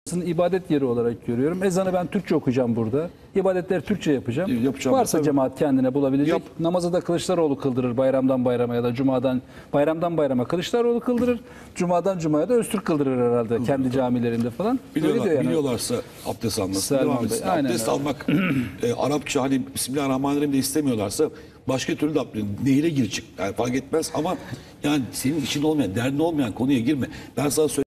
ibadet yeri olarak görüyorum. Ezanı ben Türkçe okuyacağım burada. İbadetleri Türkçe yapacağım. Yapacağım. Varsa Tabii. cemaat kendine bulabilecek. Yap. Namazı da Kılıçdaroğlu kıldırır bayramdan bayrama ya da cumadan bayramdan bayrama Kılıçdaroğlu kıldırır. Cumadan cumaya da Öztürk kıldırır herhalde kendi camilerinde falan. Öyle diyor yani. Biliyorlarsa abdest almasını Selman devam Bey, etsin. aynen Abdest öyle. almak Arapça hani Bismillahirrahmanirrahim de istemiyorlarsa başka türlü de nehire gir çık. Yani fark etmez ama yani senin işin olmayan, derdin olmayan konuya girme. Ben sana söyleyeyim.